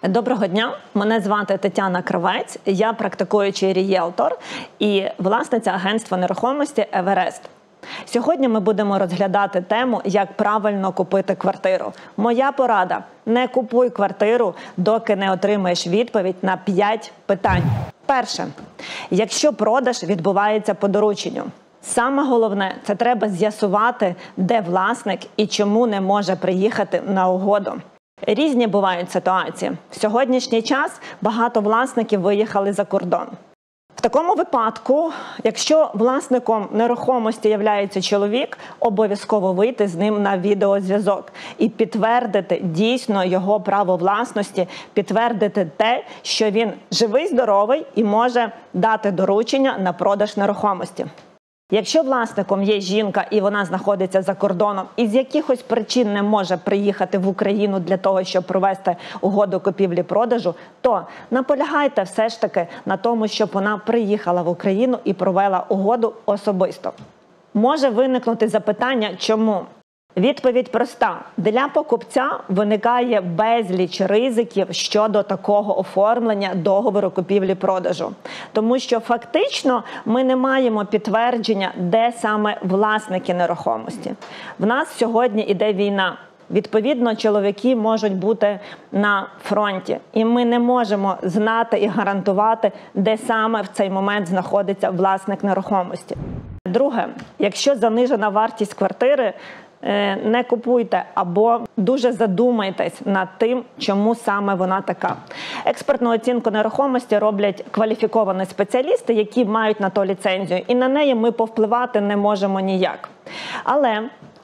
Доброго дня, мене звати Тетяна Кравець, я практикуючий рієлтор і власниця агентства нерухомості «Еверест». Сьогодні ми будемо розглядати тему, як правильно купити квартиру. Моя порада – не купуй квартиру, доки не отримаєш відповідь на 5 питань. Перше. Якщо продаж відбувається по дорученню. Саме головне – це треба з'ясувати, де власник і чому не може приїхати на угоду. Різні бувають ситуації. В сьогоднішній час багато власників виїхали за кордон. В такому випадку, якщо власником нерухомості є чоловік, обов'язково вийти з ним на відеозв'язок і підтвердити дійсно його право власності, підтвердити те, що він живий, здоровий і може дати доручення на продаж нерухомості. Якщо власником є жінка і вона знаходиться за кордоном і з якихось причин не може приїхати в Україну для того, щоб провести угоду купівлі-продажу, то наполягайте все ж таки на тому, щоб вона приїхала в Україну і провела угоду особисто. Може виникнути запитання, чому? Відповідь проста. Для покупця виникає безліч ризиків щодо такого оформлення договору купівлі-продажу. Тому що фактично ми не маємо підтвердження, де саме власники нерухомості. В нас сьогодні іде війна. Відповідно, чоловіки можуть бути на фронті. І ми не можемо знати і гарантувати, де саме в цей момент знаходиться власник нерухомості. Друге, якщо занижена вартість квартири, не купуйте або дуже задумайтесь над тим, чому саме вона така. Експертну оцінку нерухомості роблять кваліфіковані спеціалісти, які мають на то ліцензію, і на неї ми повпливати не можемо ніяк. Але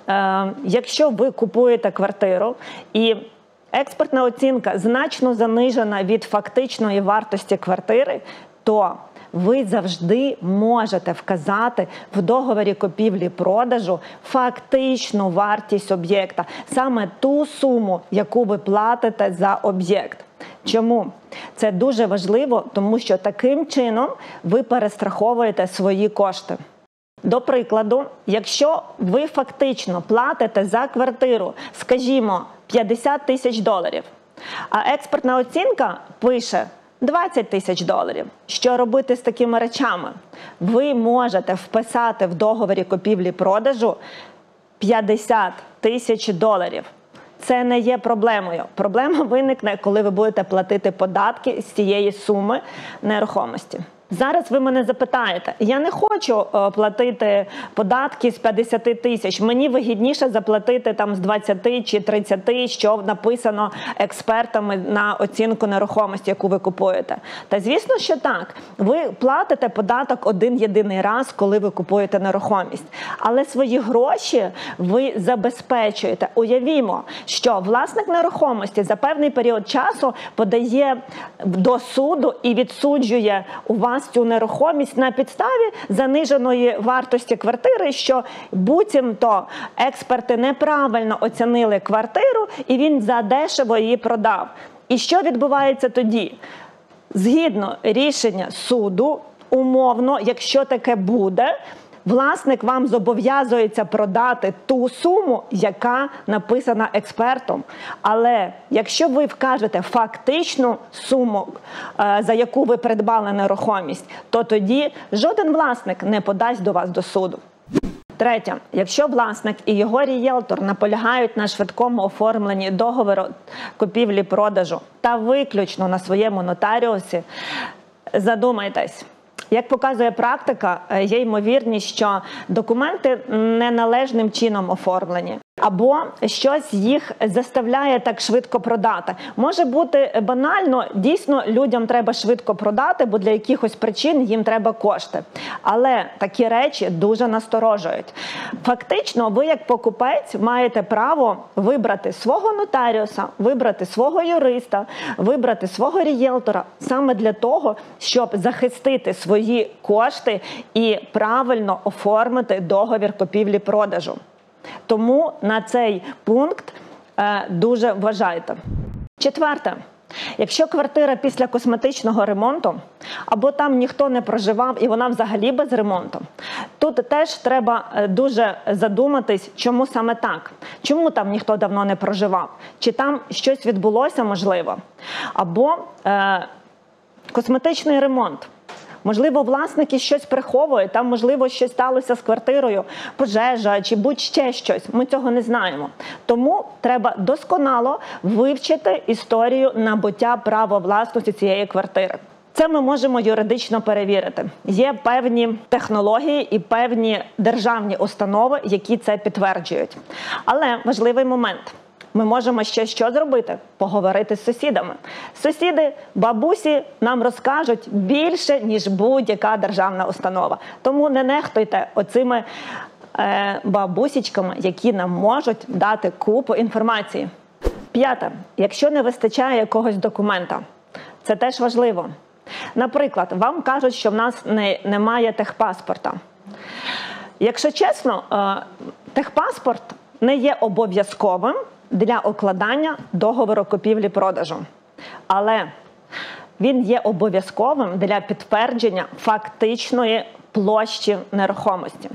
якщо ви купуєте квартиру і експертна оцінка значно занижена від фактичної вартості квартири, то ви завжди можете вказати в договорі купівлі-продажу фактичну вартість об'єкта, саме ту суму, яку ви платите за об'єкт. Чому? Це дуже важливо, тому що таким чином ви перестраховуєте свої кошти. До прикладу, якщо ви фактично платите за квартиру, скажімо, $50 тисяч, а експертна оцінка пише $20 тисяч. Що робити з такими речами? Ви можете вписати в договорі купівлі-продажу $50 тисяч. Це не є проблемою. Проблема виникне, коли ви будете платити податки з цієї суми нерухомості. Зараз ви мене запитаєте, я не хочу платити податки з 50 тисяч, мені вигідніше заплатити там з 20 чи 30, що написано експертами на оцінку нерухомості, яку ви купуєте. Та звісно, що так, ви платите податок один-єдиний раз, коли ви купуєте нерухомість. Але свої гроші ви забезпечуєте. Уявімо, що власник нерухомості за певний період часу подає до суду і відсуджує у вас цю нерухомість на підставі заниженої вартості квартири, що буцімто експерти неправильно оцінили квартиру і він задешево її продав. І що відбувається тоді? Згідно рішення суду, умовно, якщо таке буде, власник вам зобов'язується продати ту суму, яка написана експертом. Але якщо ви вкажете фактичну суму, за яку ви придбали нерухомість, то тоді жоден власник не подасть до вас до суду. Третє. Якщо власник і його рієлтор наполягають на швидкому оформленні договору купівлі-продажу та виключно на своєму нотаріусі, задумайтесь. Як показує практика, є ймовірність, що документи неналежним чином оформлені. Або щось їх заставляє так швидко продати. Може бути банально, дійсно людям треба швидко продати, бо для якихось причин їм треба кошти. Але такі речі дуже насторожують. Фактично, ви як покупець маєте право вибрати свого нотаріуса, вибрати свого юриста, вибрати свого рієлтора саме для того, щоб захистити свої кошти і правильно оформити договір купівлі-продажу. Тому на цей пункт дуже вважайте. Четверте. Якщо квартира після косметичного ремонту, або там ніхто не проживав і вона взагалі без ремонту, тут теж треба дуже задуматись, чому саме так. Чому там ніхто давно не проживав? Чи там щось відбулося, можливо? Або косметичний ремонт. Можливо, власники щось приховують, там, можливо, щось сталося з квартирою, пожежа чи будь-ще щось. Ми цього не знаємо. Тому треба досконало вивчити історію набуття права власності цієї квартири. Це ми можемо юридично перевірити. Є певні технології і певні державні установи, які це підтверджують. Але важливий момент. Ми можемо ще що зробити? Поговорити з сусідами. Сусіди, бабусі нам розкажуть більше, ніж будь-яка державна установа. Тому не нехтуйте оцими бабусічками, які нам можуть дати купу інформації. 5. Якщо не вистачає якогось документа. Це теж важливо. Наприклад, вам кажуть, що в нас немає техпаспорта. Якщо чесно, техпаспорт не є обов'язковим для укладання договору купівлі-продажу. Але він є обов'язковим для підтвердження фактичної площі нерухомості.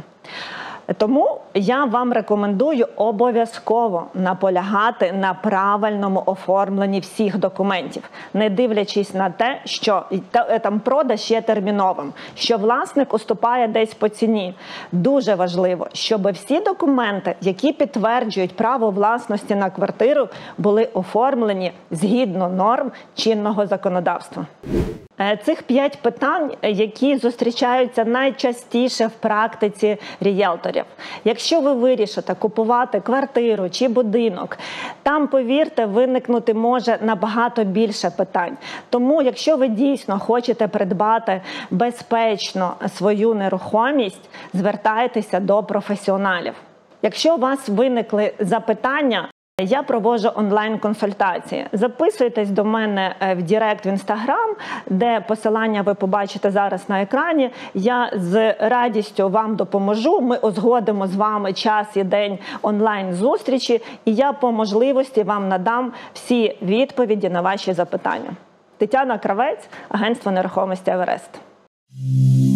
Тому я вам рекомендую обов'язково наполягати на правильному оформленні всіх документів, не дивлячись на те, що там продаж є терміновим, що власник уступає десь по ціні. Дуже важливо, щоб всі документи, які підтверджують право власності на квартиру, були оформлені згідно норм чинного законодавства. Цих 5 питань, які зустрічаються найчастіше в практиці ріелторів. Якщо ви вирішите купувати квартиру чи будинок, там, повірте, виникнути може набагато більше питань. Тому, якщо ви дійсно хочете придбати безпечно свою нерухомість, звертайтеся до професіоналів. Якщо у вас виникли запитання, я проводжу онлайн-консультації. Записуйтесь до мене в Директ в Інстаграм, де посилання ви побачите зараз на екрані. Я з радістю вам допоможу. Ми узгодимо з вами час і день онлайн-зустрічі, і я по можливості вам надам всі відповіді на ваші запитання. Тетяна Кравець, агентство нерухомості «Еверест».